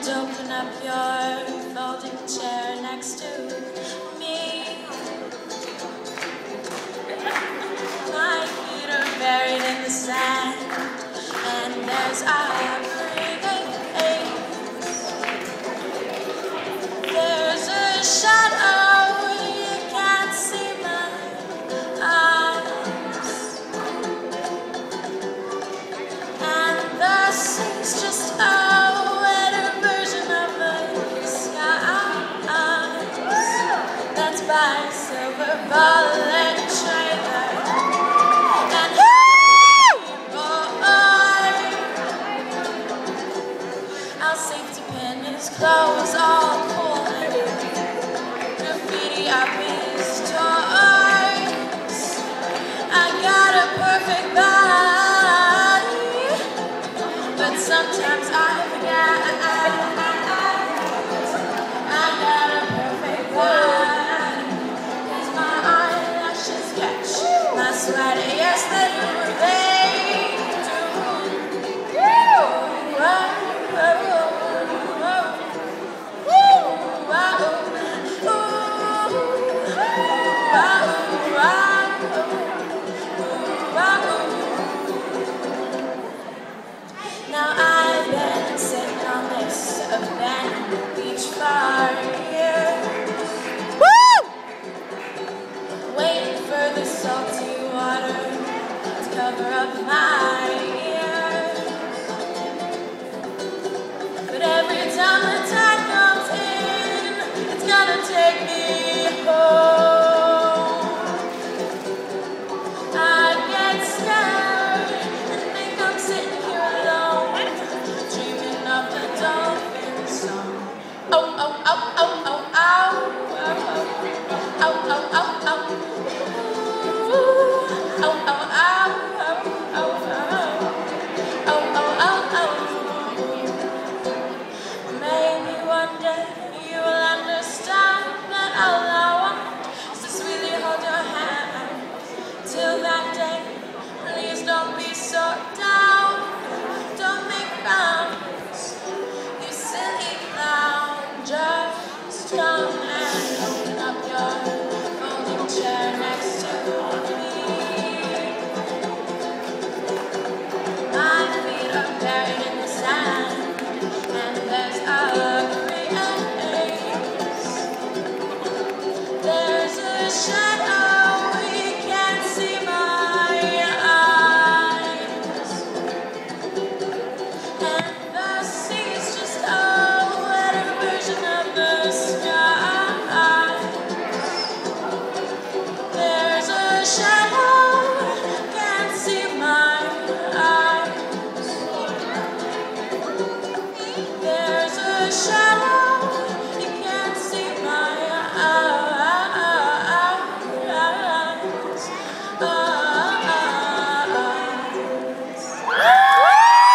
Open up your folding chair next to me. My feet are buried in the sand, and there's a breathing ache. There's a shadow, you can't see my eyes, and the sea's just a wetter version of the skies. That's by silver bullet trailer. And boy, I'll safety pin his clothes all